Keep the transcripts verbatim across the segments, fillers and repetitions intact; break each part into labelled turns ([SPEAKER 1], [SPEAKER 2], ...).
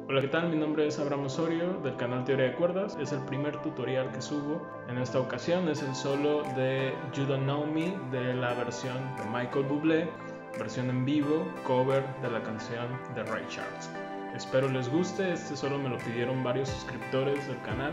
[SPEAKER 1] Hola, ¿qué tal? Mi nombre es Abraham Osorio del canal Teoría de Cuerdas. Es el primer tutorial que subo. En esta ocasión es el solo de You Don't Know Me de la versión de Michael Bublé, versión en vivo, cover de la canción de Ray Charles. Espero les guste, este solo me lo pidieron varios suscriptores del canal.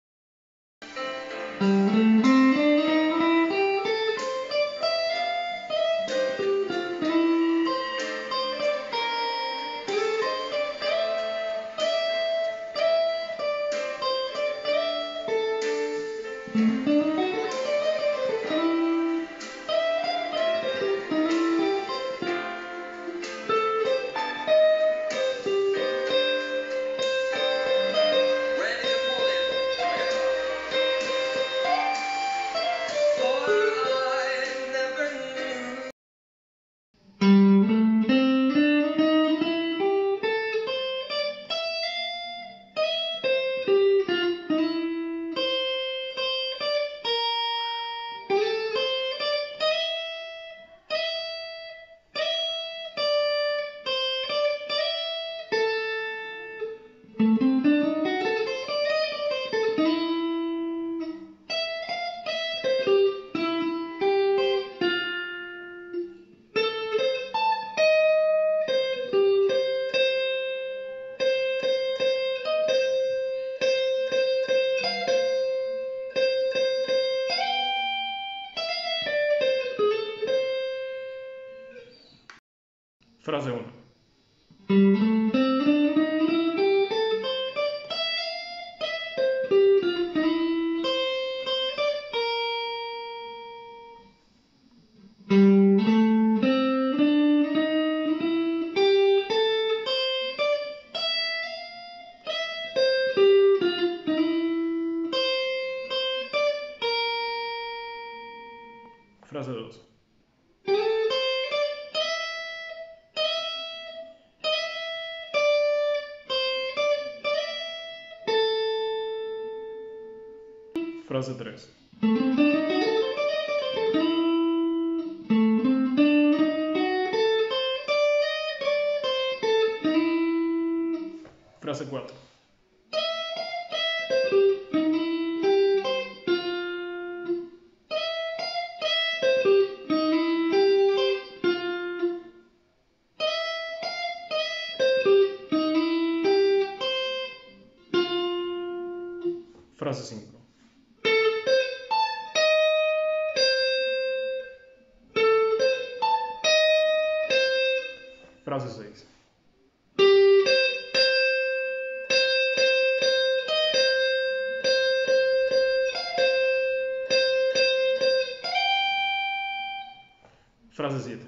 [SPEAKER 1] Frase uno. Frase dos. Frase tres. Frase cuatro. Frase cinco. Frase seis. Frase siete.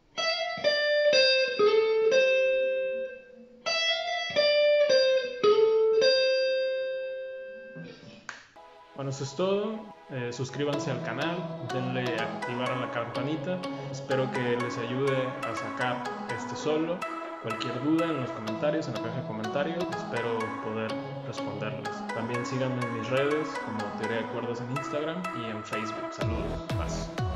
[SPEAKER 1] Bueno, eso es todo. Eh, suscríbanse al canal, denle a activar a la campanita. Espero que les ayude a sacar este solo. Cualquier duda en los comentarios, en la caja de comentarios, espero poder responderles. También síganme en mis redes como Teoría de Cuerdas en Instagram y en Facebook. Saludos. Paz.